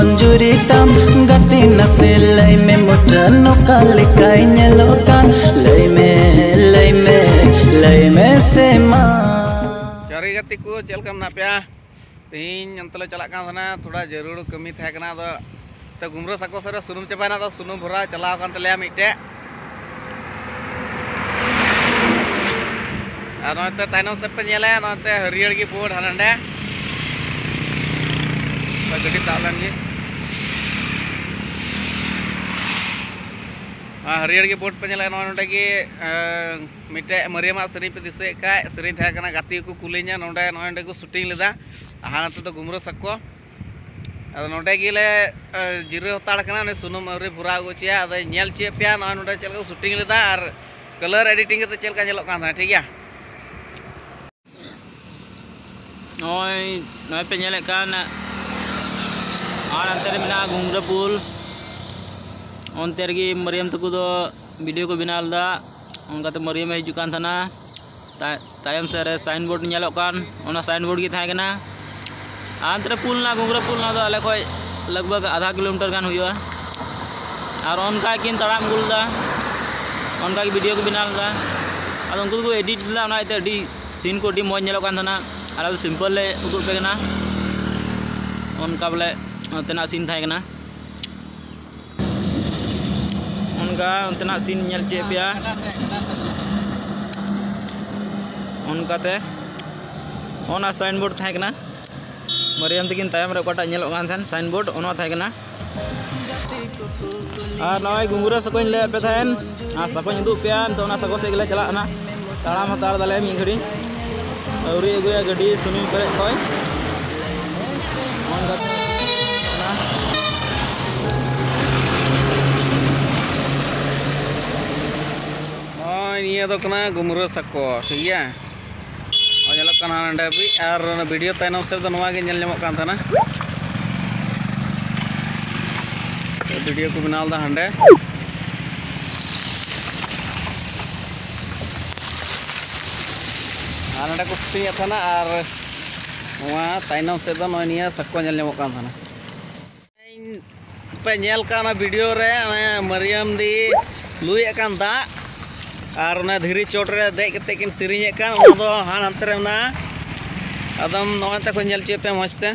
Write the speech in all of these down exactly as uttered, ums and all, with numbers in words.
मंजूरी तम गति नसे लय में मुठन नोका लिकाय नेलोकान लय में लय में लय में से मा चारी गति को चल कम ना पे तीन अंतले चला कान थाना थोड़ा जरूर कमी था कना तो तो गुमरो सको सर सुनुम चबाना तो सुनुम भरा चला कान तले मिटे आ नोते ताइनो से पे नेले नोते हरियर की बोर्ड हनंडे गड्डी तालन की हरियर की बोर्ड पे नेले नोटे की मिटे मरियमा सरी पे दिसे का सरी था कना गाती को कुलिnya नोडे नोडे को शूटिंग लेदा हानते तो गुमरो सको अद नोडे गिले जिरो हताड़ कना ने सुनुम अवरी भुरा गोचिया अद नेल चे पे नोय नोडे चलका शूटिंग लेदा और कलर एडिटिंग के चलका नेलो कान था ठीक है नोय नोय पे नेले कान और अंतर में घुमरा पुल अंतर की मरियम तक दो वीडियो को बनालदा उनका मरियम हजुकान थाना तायम से साइन बोर्ड नेलो कान ओना साइन बोर्ड की थाय कना अंतर पुल ना घुमरा पुल ना दो अले खय लगभग आधा किलोमीटर गान हुआ और उनका किन तड़ाम गुलदा उनका की वीडियो को बनालदा और उनको को एडिट दा ओना इते डी सीन को डी मौज नेलो कान थाना और सिंपल ले उदुग पे कना उनका बोले उतना सीन था कना उनका उतना सीन नेल चे पिया उनका ते ओना साइन बोर्ड था कना मरियम तकिन तायम रे कोटा नेलो कान थान साइन बोर्ड ओना था कना और नय गुंगुरा सको ले पे थान आ सको इंदु पिया तो ओना सको से गले चला ना ताड़ाम हतार दले मी घड़ी औरी अगुया गड्डी सुनी करे कोय उनका निया तो कना गुमरो सको ठीक है और नेलो कना नंडे भी और वीडियो ताइनम से तो नवा के नेल नेमो कान थाना वीडियो को बनाल दा हंडे और नंडे को शूटिंग थाना और नवा ताइनम से तो निया सको नेल नेमो कान थाना पे नेल काना वीडियो रे मरियम दी लुई अकान दा और धीरे चोट रे दे कते किन सिरिnye कान ओना दो हान अंतर रे ना आदम नोते को नेल चे पे मस्ते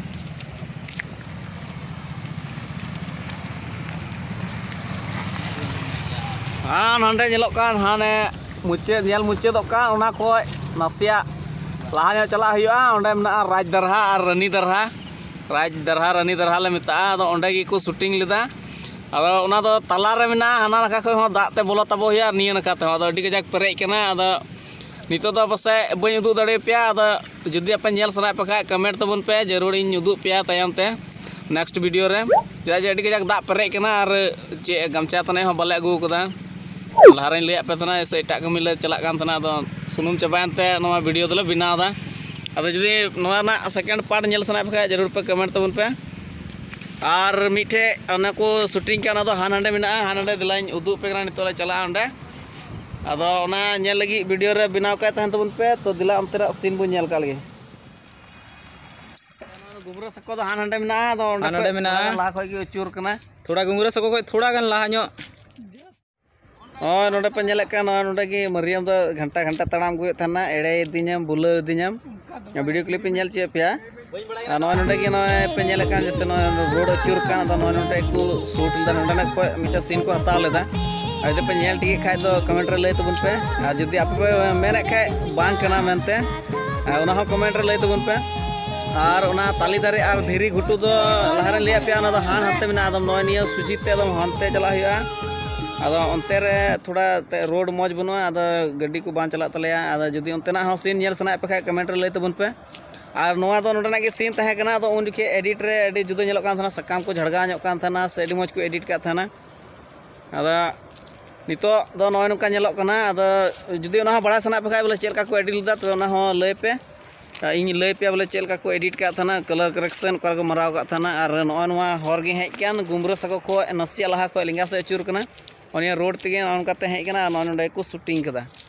हान हंडे नेलो कान हाने मुचे नेल मुचे दो का ओना को नसिया लाहा चला हुआ ओंडे मना राज दरहा और रानी दरहा राज दरहा रानी दरहा ले मिता आदो ओंडे की को शूटिंग लेदा अदो ओना दो तला रे मेना हाना नका खो हो दाते बोलो तबो हिया निया नका ते अदो अडी गजाक पेरेज कना अदो नितो दो बसे बई उदु दड़े पिया अदो जुदी अपन नेल सना पे खा कमेंट तबन पे जरूर इन उदु पिया तायम ते नेक्स्ट वीडियो रे जा जे अडी गजाक दा पेरेज कना और जे गमचा तने हो बले अगु कदा लहारे ले पे तना से एटा कमी ले चला कान तना अदो सुनुम चबान ते नवा वीडियो दले बिना दा अदो जुदी नवा ना सेकंड पार्ट नेल सना पे खा जरूर पे कमेंट तबन पे और मिठे अना को शूटिंग का ना हानडे में हानडे दिलाइन उदू पे नितोले चला अंडे अदो ओना नेल लगी वीडियो रे बनाव का तहन तबन पे तो दिला अंतरा सीन बु नेल का लगे गुमरो सको दो हानडे में अदो हानडे में ला खय की चूर कना थोड़ा गुमरो सको खय थोड़ा गान लाहा नो और नोडे पे नेले का नोडे की मरियम दो घंटा घंटा तड़ाम गु थाना एड़े दिनम बुला दिनम वीडियो क्लिप नेल चे पिया नोटे की पे जैसे रोड अचूर नोटे को शूट नोटे को मिट्टे सीन को हताव लेदा अदे पे नेल टी खाय दो कमेंट रे लय तबन पे और जुदी आप पे मेने खाय बांग कना मेनते ओना हो कमेंट रे लय तबन पे और ओना ताली दारे और धीरी घुटू दो लहारे लिया पे ओना दो हान हते मेना आदम नय निया सुजीते आदम हनते चला हुआ अदो अंते रे थोड़ा रोड मौज बनुआ अदो गड्डी को बां चला तलेया अदो जुदी अंतेना हो सीन नेल सना पे खाय कमेंट रे लय तबन पे और नोआ दो नोडना के सीन तहे कना तो उन दिखे एडिट रे एडी जुदो नेलो कान थाना सकाम को झड़गा ᱧᱚᱜ कान थाना से एडी मौज को एडिट का थाना अदा नितो दो नोय नुका नेलो काना अदा जुदी ओना बड़ा सना पे खाय बोले चेल का को एडिट लेदा तो ओना हो लय पे इन लय पे बोले चेल का को एडिट का थाना कलर करेक्शन कर को मराव का थाना और नोय नोआ हर गे हेज कान गुमरो सको को नसिया लहा को लिंगा से अचूर कना ओनिया रोड तेगे ओनका ते हेज कना नोय नोडे को शूटिंग कदा।